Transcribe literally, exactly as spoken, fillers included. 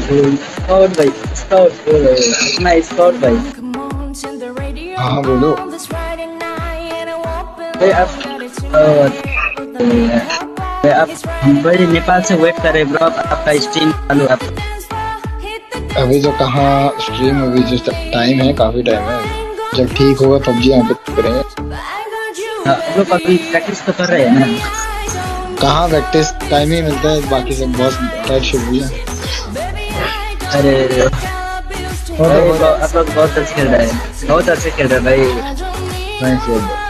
Scout भाई, scout अपना scout भाई। हाँ हाँ बोलो। भाई आप अ, भाई आप हम भाई नेपाल से वेट कर रहे हैं ब्रो, आप, आपका स्ट्रीम चालू है आप। अभी तो कहाँ स्ट्रीम, अभी जो टाइम है काफी टाइम है। जब ठीक होगा पबजी यहाँ पे करेंगे। हाँ, आप लोग अभी प्रैक्टिस तो कर रहे हैं ना? कहाँ प्रैक्टिस टाइम ही मिलता है, बाकी सब बहुत टाइट शेड्यूल है। अरे हो भाई तो आप लोग बहुत अच्छे खेल रहे हैं, बहुत अच्छे खेल रहे हैं भाई। थैंक्स।